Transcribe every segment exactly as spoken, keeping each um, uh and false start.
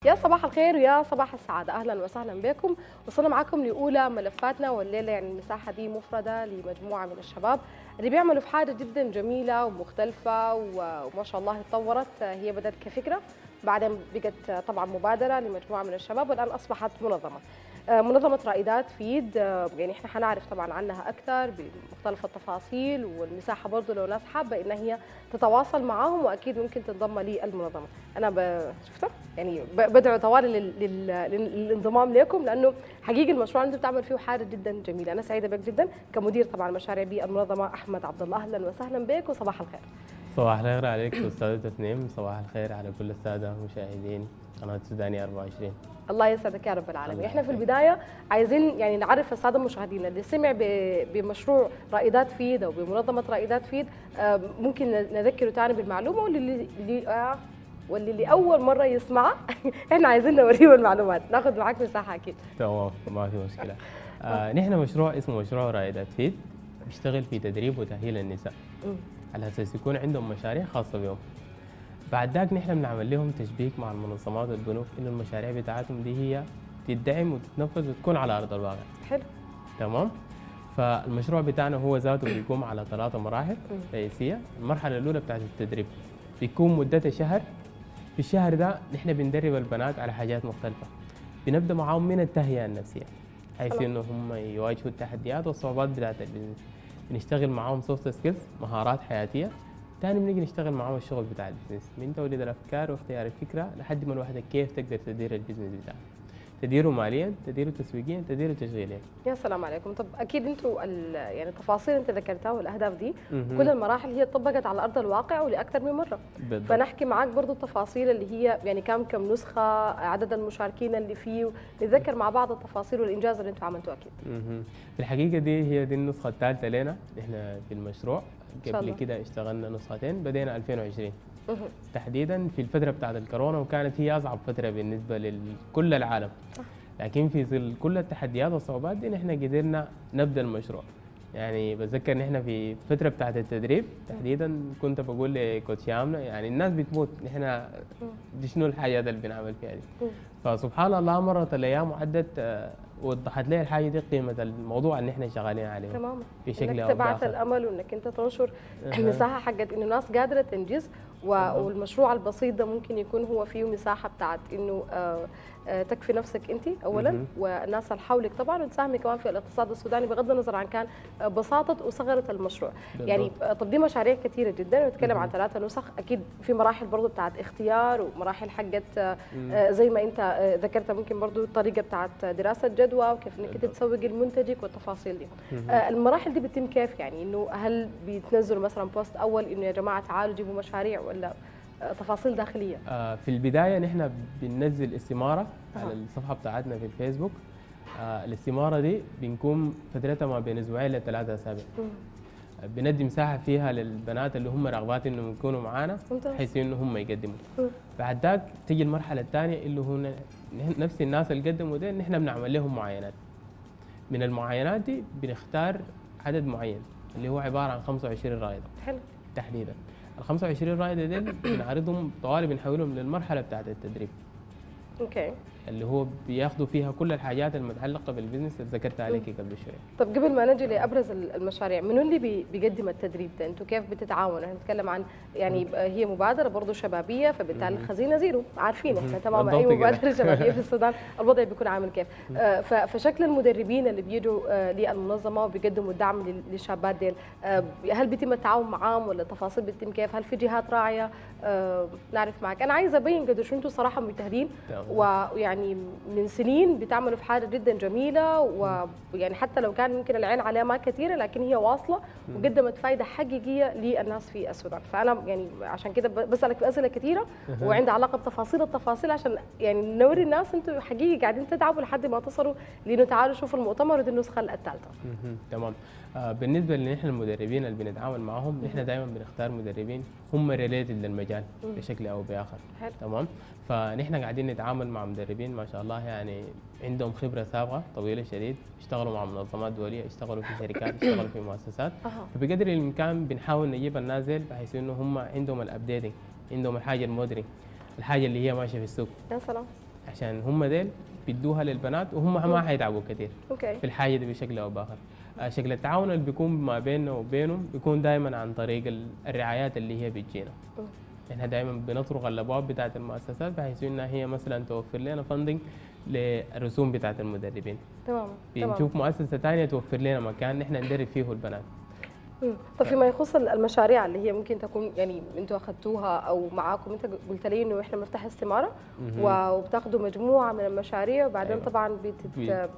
يا صباح الخير ويا صباح السعادة، أهلا وسهلا بكم. وصلنا معكم لأولى ملفاتنا، والليلة يعني المساحة دي مفردة لمجموعة من الشباب اللي بيعملوا في حاجة جدا جميلة ومختلفة وما شاء الله اتطورت. هي بدأت كفكرة، بعدين بقت طبعا مبادرة لمجموعة من الشباب، والآن أصبحت منظمة. منظمة رائدات فيد، يعني احنا حنعرف طبعا عنها أكثر بمختلف التفاصيل، والمساحة برضه لو ناس حابة إن هي تتواصل معاهم وأكيد ممكن تنضم للمنظمة. أنا شفتها يعني بدعو طوالي للانضمام لكم، لأنه حقيقي المشروع اللي أنتم بتعمل فيه حاجة جدا جميلة. أنا سعيدة بك جدا كمدير طبعا مشاريع بالمنظمة أحمد عبد الله، أهلا وسهلا بك وصباح الخير. صباح الخير عليك أستاذة تسنيم، صباح الخير على كل السادة مشاهدين قناة سودانية أربعة وعشرين. الله يسعدك يا رب العالمين. احنا في البدايه عايزين يعني نعرف الساده المشاهدين اللي سمع بمشروع رائدات فيد او بمنظمه رائدات فيد، ممكن نذكره ثاني بالمعلومه، واللي اللي آه واللي لاول مره يسمع احنا عايزين نوريه المعلومات، ناخذ معاك مساحه اكيد. تمام، ما في مشكله. آه نحن مشروع اسمه مشروع رائدات فيد، بيشتغل في تدريب وتاهيل النساء على اساس يكون عندهم مشاريع خاصه بهم. بعد ذاك نحن بنعمل لهم تشبيك مع المنظمات والبنوك انه المشاريع بتاعتهم دي هي تدعم وتتنفذ وتكون على ارض الواقع. حلو. تمام؟ فالمشروع بتاعنا هو ذاته بيقوم على ثلاثة مراحل رئيسية. المرحلة الأولى بتاعت التدريب بيكون مدتها شهر. في الشهر ده نحن بندرب البنات على حاجات مختلفة. بنبدأ معاهم من التهيئة النفسية حيث انه هم يواجهوا التحديات والصعوبات بتاعت البيزنس. بنشتغل معاهم سوفت سكيلز، مهارات حياتية. تاني بنيجي نشتغل معاهم الشغل بتاع البيزنس، من توليد الافكار واختيار الفكره لحد ما الواحده كيف تقدر تدير البيزنس بتاعها، تديره ماليا، تديره تسويقيا، تديره تشغيليا. يا سلام عليكم. طب اكيد انتم يعني التفاصيل انت ذكرتها والاهداف دي كل المراحل هي طبقت على ارض الواقع ولاكثر من مره. بالضبط. فنحكي معاك برضه التفاصيل اللي هي يعني كم كم نسخه، عدد المشاركين اللي فيه، نتذكر مع بعض التفاصيل والانجاز اللي انتم عملتوه اكيد. اها في الحقيقه دي هي دي النسخه الثالثه لنا احنا في المشروع. قبل كده اشتغلنا نسختين، بدينا ألفين وعشرين تحديدا في الفتره بتاعت الكورونا، وكانت هي اصعب فتره بالنسبه لكل العالم. لكن في ظل كل التحديات والصعوبات دي نحن قدرنا نبدا المشروع. يعني بتذكر نحن في الفتره بتاعت التدريب تحديدا كنت بقول لكوتش يامنا يعني الناس بتموت، نحن دي شنو الحاجات اللي بنعمل فيها دي. فسبحان الله مرت الايام وعدت وضحت لي الحاجه دي قيمه الموضوع اللي احنا شغالين عليه تماما بشكل او تبعث الامل وانك انت تنشر المساحه حقت انه الناس قادره تنجز، والمشروع البسيط ده ممكن يكون هو فيه مساحه بتاعت انه آه تكفي نفسك انت اولا والناس اللي حولك طبعا، وتساهمي كمان في الاقتصاد السوداني بغض النظر عن كان بساطه وصغره المشروع. بالضبط. يعني طب دي مشاريع كثيره جدا، ونتكلم عن ثلاثه نسخ، اكيد في مراحل برضه بتاعت اختيار ومراحل حقت زي ما انت ذكرت، ممكن برضه الطريقه بتاعت دراسه جدوى وكيف انك انت تسوق لمنتجك والتفاصيل دي. المراحل دي بتتم كيف؟ يعني انه هل بيتنزلوا مثلا بوست اول انه يا جماعه تعالوا جيبوا مشاريع، ولا تفاصيل داخليه؟ آه في البدايه نحن بننزل استماره آه. على الصفحه بتاعتنا في الفيسبوك. آه الاستماره دي بنكون فترتها ما بين اسبوعين لثلاثه اسابيع. آه بندي مساحه فيها للبنات اللي هم راغبات انهم يكونوا معانا بحيث انه هم يقدموا. مم. بعد ذاك تيجي المرحله الثانيه اللي هو نفس الناس اللي قدموا دي نحن بنعمل لهم معاينات. من المعاينات دي بنختار عدد معين اللي هو عباره عن خمسة وعشرين رائده. حلو. تحديدا ال خمسة وعشرين رائده دي بنعرضهم طوالي، بنحولهم للمرحله بتاعت التدريب. اوكي. اللي هو بياخذوا فيها كل الحاجات المتعلقه بالبزنس اللي ذكرت عليك قبل شويه. طب قبل ما نجي لابرز المشاريع، منو اللي بيقدم التدريب ده؟ انتم كيف بتتعاونوا؟ احنا بنتكلم عن يعني م. هي مبادره برضه شبابيه، فبالتالي الخزينه زيرو، عارفين احنا تماما اي مبادره شبابيه في السودان الوضع بيكون عامل كيف. آه فشكل المدربين اللي بيجوا آه للمنظمه وبيقدموا الدعم للشابات ديل، آه هل بيتم التعاون معاهم ولا التفاصيل بتتم كيف؟ هل في جهات راعيه؟ آه نعرف معك. انا عايزه ابين قديش انتم صراحه مجتهدين، ويعني من سنين بتعملوا في حاجه جدا جميله، ويعني حتى لو كان يمكن العين عليها ما كثيره لكن هي واصله وقدمت فائده حقيقيه للناس في السودان. فانا يعني عشان كده بسالك في اسئله كثيره وعندها علاقه بتفاصيل التفاصيل عشان يعني نوري الناس انتم حقيقي قاعدين تتعبوا لحد ما تصلوا لانه تعالوا شوفوا المؤتمر ودي النسخه الثالثه. تمام. آه بالنسبه لنحن المدربين اللي بنتعامل معهم نحن دائما بنختار مدربين هم ريليتد للمجال بشكل او باخر. حلو. تمام. فنحن قاعدين نتعامل مع مدربين ما شاء الله يعني عندهم خبره سابقه طويله شديد، اشتغلوا مع منظمات دوليه، اشتغلوا في شركات، اشتغلوا في مؤسسات. فبقدر الامكان بنحاول نجيب النازل بحيث انه هم عندهم الابديتنج، عندهم الحاجه المودرن، الحاجه اللي هي ماشيه في السوق. يا سلام. عشان هم ديل بيدوها للبنات وهم ما حيتعبوا كثير اوكي في الحاجه دي بشكل او باخر. آه، شكل التعاون اللي بيكون ما بيننا وبينهم بيكون دائما عن طريق ال- الرعايات اللي هي بتجينا. احنا دائما بنطرق الابواب بتاعه المؤسسات بحيث انها هي مثلا توفر لنا فندنج للرسوم بتاعه المدربين. تمام تمام. بنشوف مؤسسه ثانيه توفر لنا مكان نحن ندرب فيه البنات. مم. طب فيما يخص المشاريع اللي هي ممكن تكون يعني انتوا اخذتوها او معاكم، انت قلت لي انه احنا بنفتح استماره وبتاخذوا مجموعه من المشاريع وبعدين أيوة. طبعا بتت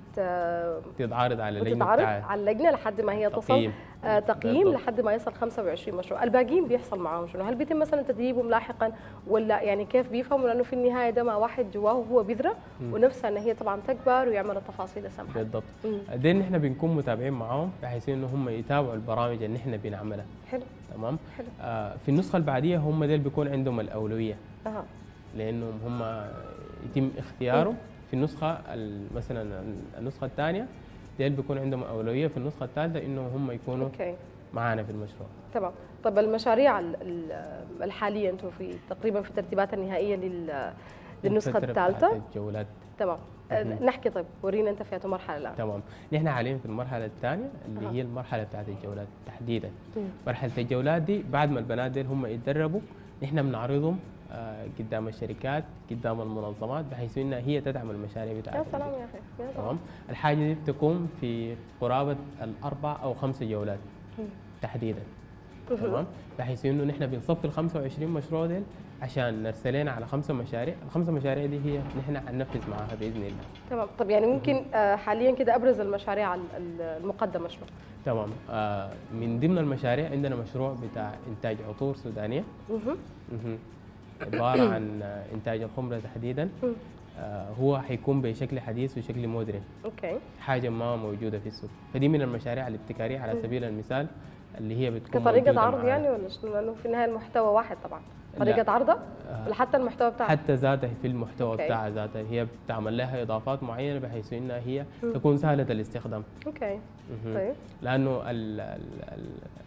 بتت بتتعارض على اللجنه بتتعرض بتاعت على اللجنه لحد ما هي تصل تقييم. آه تقييم بالضبط. لحد ما يصل خمسة وعشرين مشروع. الباقيين بيحصل معاهم شنو؟ هل بيتم مثلا تدريبهم لاحقا ولا يعني كيف بيفهموا؟ لانه في النهايه ده مع واحد جواه وهو بذره ونفسها ان هي طبعا تكبر ويعمل التفاصيل السمحه. بالضبط. مم. دي نحن بنكون متابعين معاهم بحيث انه هم يتابعوا البرامج اللي نحن بنعملها. حلو تمام. حلو. آه في النسخه البعديه هم ديل بيكون عندهم الاولويه اها لانهم هم يتم اختياره في النسخه ال- مثلا النسخه الثانيه ديل بيكون عندهم اولويه في النسخه الثالثه انه هم يكونوا اوكي معانا في المشروع. تمام. طب المشاريع ال- ال- الحاليه انتم في تقريبا في الترتيبات النهائيه لل للنسخه الفترة بتاعت الثالثه. الجولات. تمام. آه، نحكي طيب ورينا انت في أي مرحله الان. تمام. نحن حاليا في المرحله الثانيه اللي أها. هي المرحله بتاعت الجولات تحديدا. مم. مرحله الجولات دي بعد ما البنات ديل هم يتدربوا نحن بنعرضهم آه، قدام الشركات قدام المنظمات بحيث انها هي تدعم المشاريع يا بتاعتهم. سلام يا اخي يا سلام. تمام. الحاجه دي بتقوم في قرابه الاربع او خمس جولات مم. تحديدا. مهم. تمام. بحيث انه نحن بنصفي ال خمسة وعشرين مشروع ديل عشان نرسلين على خمسه مشاريع، الخمسه مشاريع دي هي نحن حننفذ معاها باذن الله. تمام. طب يعني ممكن آه، حاليا كده ابرز المشاريع ال- ال- المقدمه شنو؟ تمام. آه من ضمن المشاريع عندنا مشروع بتاع انتاج عطور سودانيه. مهم. مهم. عباره عن آه، انتاج الخمره تحديدا. مم. آه هو حيكون بشكل حديث وشكل مودرن، اوكي. حاجه ما موجوده في السوق، فدي من المشاريع الابتكاريه على سبيل المثال اللي هي بتكون كطريقه موجودة عرض معانا. يعني ولا شنو؟ لانه في النهايه المحتوى واحد طبعا. لا. طريقه عرضه آه. ولا حتى المحتوى بتاعها؟ حتى ذاتها في المحتوى أوكي. بتاعها ذاتها هي بتعمل لها اضافات معينه بحيث انها هي تكون سهله الاستخدام. اوكي. مهم. طيب. لانه ال ال ال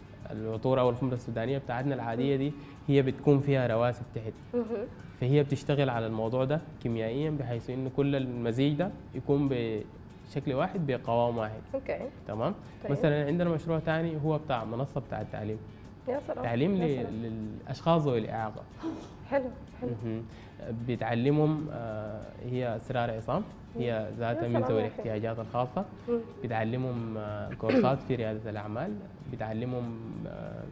العطور او الخمره السودانيه بتاعتنا العاديه دي هي بتكون فيها رواسب تحت، مهم. فهي بتشتغل على الموضوع ده كيميائيا بحيث انه كل المزيج ده يكون بشكل واحد بقوام واحد. اوكي. تمام. طيب. مثلا عندنا مشروع ثاني هو بتاع منصه بتاع التعليم، يا سلام. تعليم يا ل- سلام. للاشخاص ذوي الاعاقه. حلو حلو. مهم. بتعلمهم آه، هي اسرار عصام، هي ذاتها يا من سلام ذوي يا أخي. الاحتياجات الخاصه. مم. بتعلمهم آه، كورسات في رياده الاعمال، بتعلمهم آه،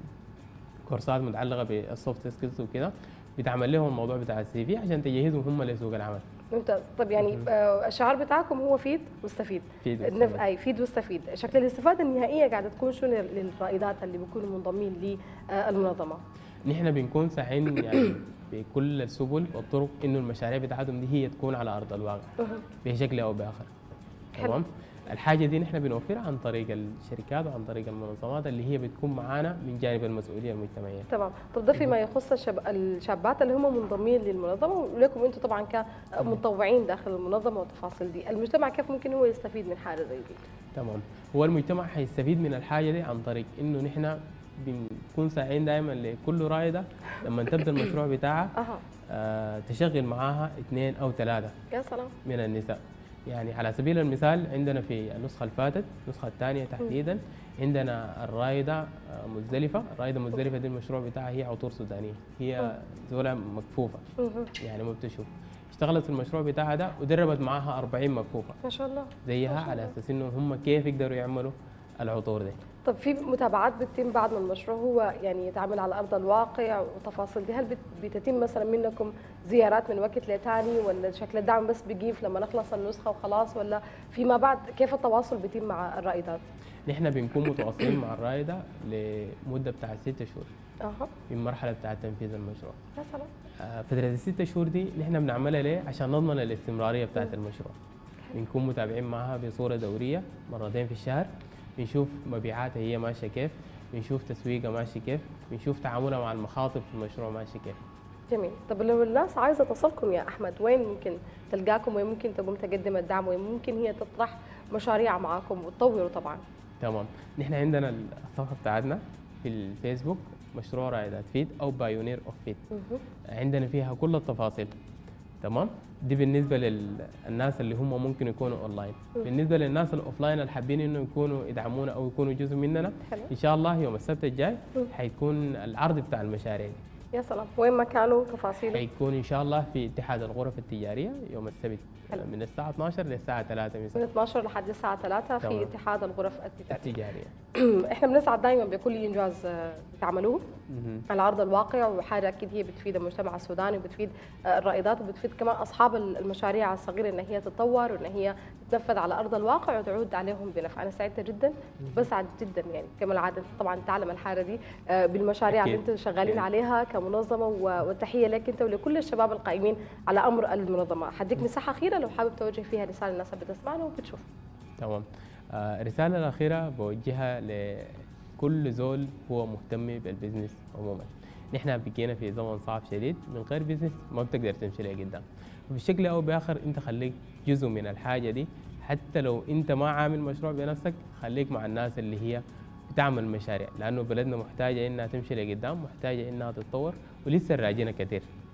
كورسات متعلقه بالسوفت سكيلز وكده، بتعمل لهم الموضوع بتاع السي في عشان تجهزهم هم لسوق العمل. ممتاز. طب يعني آه، الشعار بتاعكم هو فيد واستفيد. فيد النف- واستفيد. اي فيد واستفيد. شكل الاستفاده النهائيه قاعده تكون شنو للرائدات اللي بيكونوا منضمين للمنظمه؟ نحن بنكون ساعين يعني بكل السبل والطرق انه المشاريع بتاعتهم دي هي تكون على ارض الواقع بشكل او باخر. حلو. تمام. الحاجه دي نحن بنوفرها عن طريق الشركات وعن طريق المنظمات اللي هي بتكون معانا من جانب المسؤوليه المجتمعيه. تمام. طب ده فيما يخص الشب... الشابات اللي هم منضمين للمنظمه ولكم انتم طبعا كمتطوعين داخل المنظمه والتفاصيل دي، المجتمع كيف ممكن هو يستفيد من حاجه زي دي؟ تمام. هو المجتمع حيستفيد من الحاجه دي عن طريق انه نحن بنكون ساعين دائما لكل رائده لما تبدا المشروع بتاعها اها. آه تشغل معاها اثنين او ثلاثه يا سلام. من النساء. يعني على سبيل المثال عندنا في النسخه اللي فاتت النسخه الثانيه تحديدا عندنا الرائده آه، مزدلفه، الرائده مزدلفه دي المشروع بتاعها هي عطور سودانيه، هي زوله مكفوفه مهم. يعني ما بتشوف. اشتغلت في المشروع بتاعها ده ودربت معاها أربعين مكفوفه ما شاء الله. زيها ما شاء على الله. اساس انه هم كيف يقدروا يعملوا العطور دي. طب في متابعات بتتم بعد ما المشروع هو يعني يتعامل على ارض الواقع وتفاصيل دي، هل بت- بتتم مثلا منكم زيارات من وقت لتاني ولا شكل الدعم بس بيجيف لما نخلص النسخه وخلاص، ولا فيما بعد كيف التواصل بيتم مع الرائدات؟ نحن بنكون متواصلين مع الرائده لمده بتاع ستة شهور اها. في المرحله بتاعه تنفيذ المشروع. يا سلام. آه، فترة الستة شهور دي نحن بنعملها ليه؟ عشان نضمن الاستمرارية بتاعت المشروع. بنكون متابعين معها بصورة دورية مرتين في الشهر، بنشوف مبيعاتها هي ماشية كيف، بنشوف تسويقها ماشي كيف، بنشوف تعاملها مع المخاطب في المشروع ماشي كيف. جميل. طب لو الناس عايزه تصلكم يا احمد وين ممكن تلقاكم، وين ممكن تقوم تقدم الدعم، وين ممكن هي تطرح مشاريع معاكم وتطوروا طبعا؟ تمام. نحن عندنا الصفحة بتاعتنا في الفيسبوك مشروع رائدات فيد أو بايونير أوف فيد. مهم. عندنا فيها كل التفاصيل. تمام. دي بالنسبه للناس اللي هم ممكن يكونوا اونلاين. بالنسبه للناس الاوفلاين اللي حابين انه يكونوا يدعمونا او يكونوا جزء مننا، حلو. ان شاء الله يوم السبت الجاي حيكون العرض بتاع المشاريع دي. يا سلام، وين مكانه تفاصيله؟ حيكون ان شاء الله في اتحاد الغرف التجاريه يوم السبت حلو. من الساعه اثناشر للساعه ثلاثة مساء. من اثناشر لحد الساعه ثلاثة في تمام. اتحاد الغرف التجاريه. التجاريه. احنا بنسعد دائما بكل انجاز آه، بتعملوه مهم. على ارض الواقع، وحاجه اكيد هي بتفيد المجتمع السوداني وبتفيد آه، الرائدات وبتفيد كمان اصحاب المشاريع الصغيره ان هي تتطور وان هي تنفذ على ارض الواقع وتعود عليهم بنفع. انا سعيده جدا، بسعد جدا يعني كما العاده طبعا تعلم الحاجه دي آه، بالمشاريع اللي أكيد. انتم شغالين أكيد. عليها كمنظمه، والتحيه لك انت ولكل الشباب القائمين على امر المنظمه. حديك مساحه اخيره لو حابب توجه فيها رساله للناس اللي بتسمعنا وبتشوف. تمام. آه، الرسالة الأخيرة بوجهها لكل زول هو مهتم بالبزنس عموما. نحن بقينا في زمن صعب شديد، من غير بزنس ما بتقدر تمشي لقدام، وبشكل أو بآخر أنت خليك جزء من الحاجة دي. حتى لو أنت ما عامل مشروع بنفسك، خليك مع الناس اللي هي بتعمل مشاريع، لأنه بلدنا محتاجة إنها تمشي لقدام، محتاجة إنها تتطور، ولسه راجينا كثير.